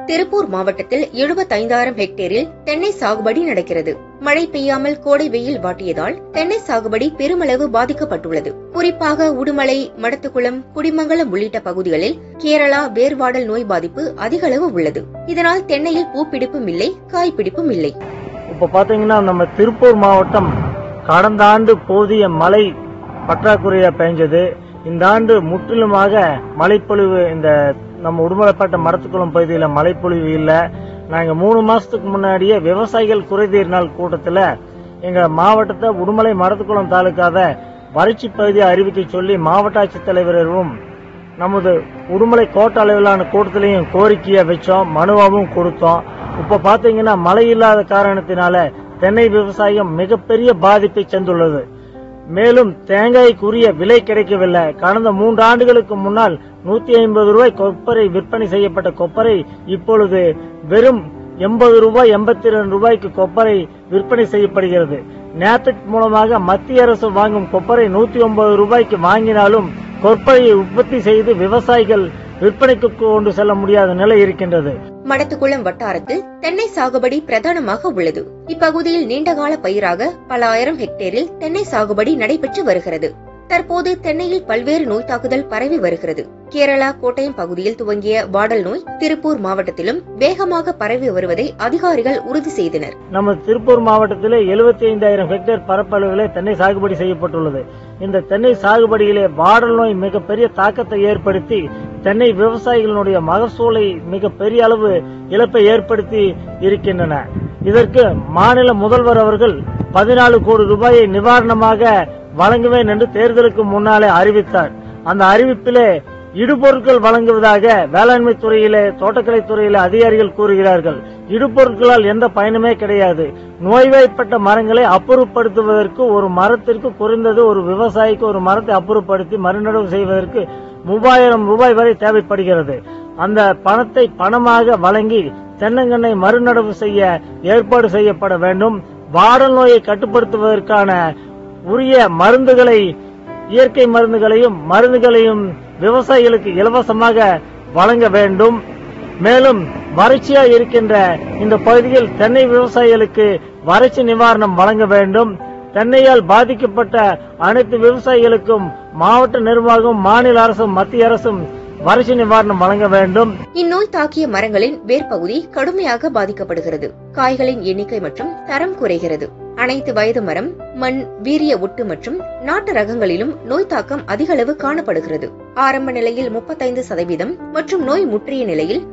திருப்பூர் மாவட்டத்தில் 75,000 ஹெக்டேரில் தென்னை சாகுபடி நடக்கிறது. மழை பெய்யாமல் கோடை வெயில் வாட்டியதால் தென்னை சாகுபடி பெருமளவு பாதிக்கப்பட்டுள்ளது. குறிப்பாக உடுமலை, மடத்துக்குளம், குடிமங்கலம் உள்ளிட்ட பகுதிகளில் கேரளா வேர்வாடல் நோய் பாதிப்பு அதிக அளவு உள்ளது. இதனால் தென்னையில் பூப்பிடிப்பும் இல்லை, காய்பிடிப்பும் இல்லை. இப்ப பாத்தீங்கன்னா நம்ம திருப்பூர் மாவட்டம் கடந்த ஆண்டு போதிய மழை பற்றாக்குறையா பெஞ்சது. இந்த ஆண்டு முற்றிலுமாக மழைப்பொழிவு இந்த நம்ம உடுமலைப்பட்ட மடத்துக்குளம் பகுதியில மழைப்பொழிவு இல்ல. நாங்க 3 மாசத்துக்கு முன்னாடியே விவசாயிகள் குறைதீர் நாள் கூட்டத்துல எங்க மாவட்டத்தை உடுமலை மடத்துக்குளம் தாலுக்காவை வறட்சி பகுதியை அறிவிக்க சொல்லி மாவட்ட ஆட்சித்தலைவரும் நமது உடுமலை கோட்ட அளவிலான கூட்டத்திலையும் கோரிக்கையை வச்சோம், மனுவாவும் கொடுத்தோம். இப்ப பாத்தீங்கன்னா மழை இல்லாத காரணத்தினால தென்னை விவசாயம் மிகப்பெரிய பாதிப்பை சென்றுள்ளது. மேலும் தேங்காய்க்குரிய விலை கிடைக்கவில்லை. கடந்த 3 ஆண்டுகளுக்கு முன்னால் 150 ரூபாய் கொப்பரை விற்பனை செய்யப்பட்ட கொப்பரை இப்பொழுது வெறும் 80 ரூபாய் 82 ரூபாய்க்கு கொப்பரை விற்பனை செய்யப்படுகிறது. நேபிக் மூலமாக மத்திய அரசு வாங்கும் கொப்பரை 109 ரூபாய்க்கு வாங்கினாலும் கொப்பரையை உற்பத்தி செய்து விவசாயிகள் விற்பனைக்கு கொண்டு செல்ல முடியாத நிலை இருக்கின்றது. மடத்துக்குளம் வட்டாரத்தில் தென்னை சாகுபடி பிரதானமாக உள்ளது. இப்பகுதியில் நீண்டகால பயிராக பல ஆயிரம் ஹெக்டேரில் தென்னை சாகுபடி நடைபெற்று வருகிறது. தற்போது தென்னையில் பல்வேறு நோய் தாக்குதல் பரவி வருகிறது. கேரளா, கோட்டயம் பகுதியில் துவங்கிய வாடல் நோய் திருப்பூர் மாவட்டத்திலும் வேகமாக பரவி வருவதை அதிகாரிகள் உறுதி செய்தனர். நம்ம திருப்பூர் மாவட்டத்திலே 75,000 ஹெக்டேர் பரப்பளவிலே தென்னை சாகுபடி செய்யப்பட்டுள்ளது. இந்த தென்னை சாகுபடியிலே வாடல் நோய் மிகப்பெரிய தாக்கத்தை ஏற்படுத்தி தென்னை விவசாயிகளுடைய மகசூலை மிகப்பெரிய அளவு இழப்பை ஏற்படுத்தி இருக்கின்றன. இதற்கு மாநில முதல்வர் அவர்கள் 14 கோடி ரூபாயை நிவாரணமாக வழங்குவேன் என்று தேர்தலுக்கு முன்னாலே அறிவித்தார். அந்த அறிவிப்பிலே இடுபொருட்கள் வழங்குவதாக வேளாண்மை துறையிலே, தோட்டக்கலை துறையிலே அதிகாரிகள் கூறுகிறார்கள். இடுபொருட்களால் எந்த பயனுமே கிடையாது. நோய்வாய்ப்பட்ட மரங்களை அப்புறப்படுத்துவதற்கு ஒரு மரத்திற்கு குறைந்தது ஒரு விவசாயிக்கு ஒரு மரத்தை அப்புறப்படுத்தி மறுநடவு செய்வதற்கு 3000 ரூபாய் வரை தேவைப்படுகிறது. அந்த பணத்தை பணமாக வழங்கி தென்னங்கண்ணை மறுநடவு செய்ய ஏற்பாடு செய்யப்பட வேண்டும். வாடல் நோயை கட்டுப்படுத்துவதற்கான உரிய மருந்துகளை, இயற்கை மருந்துகளையும் விவசாயிகளுக்கு இலவசமாக வழங்க வேண்டும். மேலும் வறட்சியா இருக்கின்ற இந்த பகுதியில் தென்னை விவசாயிகளுக்கு வறட்சி நிவாரணம் வழங்க வேண்டும். தென்னையால் பாதிக்கப்பட்ட அனைத்து விவசாயிகளுக்கும் மாவட்ட நிர்வாகம், மாநில அரசும் மத்திய அரசும் வறட்சி நிவாரணம் வழங்க வேண்டும். இந்நோய் தாக்கிய மரங்களின் வேர்பகுதி கடுமையாக பாதிக்கப்படுகிறது. காய்களின் எண்ணிக்கை மற்றும் தரம் குறைகிறது. அனைத்து வயது மரம், மண், வீரிய ஒட்டு மற்றும் நாட்டு ரகங்களிலும் நோய் தாக்கம் அதிக அளவு காணப்படுகிறது. ஆரம்ப நிலையில் 35% மற்றும் நோய் முற்றிய நிலையில்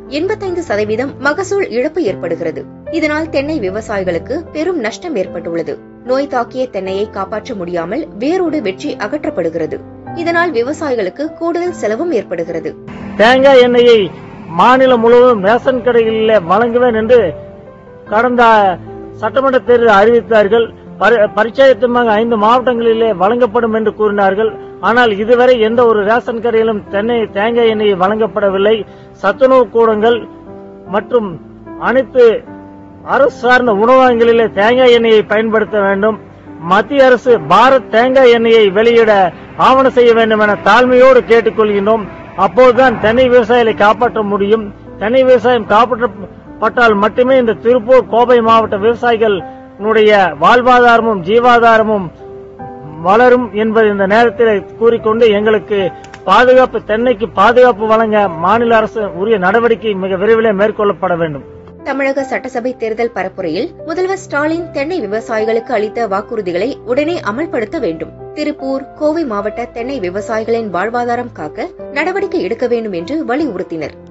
85% மகசூல் இழப்பு ஏற்படுகிறது. இதனால் தென்னை விவசாயிகளுக்கு பெரும் நஷ்டம் ஏற்பட்டுள்ளது. நோய் தாக்கிய தென்னையை காப்பாற்ற முடியாமல் வேரோடு வெற்றி அகற்றப்படுகிறது. இதனால் விவசாயிகளுக்கு கூடுதல் செலவும் ஏற்படுகிறது. தேங்காய் எண்ணெயை மாநிலம் முழுவதும் ரேஷன் கடைகளில் வழங்குவேன் என்று கடந்த சட்டமன்ற தேர்தல் அறிவித்தார்கள். பரிச்சயத்தமாக 5 மாவட்டங்களிலே வழங்கப்படும் என்று கூறினார்கள். ஆனால் இதுவரை எந்த ஒரு ரேஷன் கடையிலும் தேங்காய் எண்ணெயை வழங்கப்படவில்லை. சத்துணவு கூடங்கள் மற்றும் அனைத்து அரசு சார்ந்த உணவகங்களிலே தேங்காய் எண்ணெயை பயன்படுத்த வேண்டும். மத்திய அரசு பாரத் தேங்காய் எண்ணெயை வெளியிட ஆவணம் செய்ய வேண்டும் என தாழ்மையோடு கேட்டுக்கொள்கின்றோம். அப்போதுதான் தென்னை விவசாயிகளை காப்பாற்ற முடியும். தென்னை விவசாயம் காப்பாற்றப்பட்டால் மட்டுமே இந்த திருப்பூர், கோவை மாவட்ட விவசாயிகளுடைய வாழ்வாதாரமும் ஜீவாதாரமும் வளரும் என்பது இந்த நேரத்தில் கூறிக்கொண்டு எங்களுக்கு பாதுகாப்பு, தென்னைக்கு பாதுகாப்பு வழங்க மாநில அரசு உரிய நடவடிக்கை மிக விரைவில் மேற்கொள்ளப்பட வேண்டும். தமிழக சட்டசபை தேர்தல் பரப்புரையில் முதல்வர் ஸ்டாலின் தென்னை விவசாயிகளுக்கு அளித்த வாக்குறுதிகளை உடனே அமல்படுத்த வேண்டும். திருப்பூர், கோவை மாவட்ட தென்னை விவசாயிகளின் வாழ்வாதாரம் காக்க நடவடிக்கை எடுக்க வேண்டும் என்று வலியுறுத்தினர்.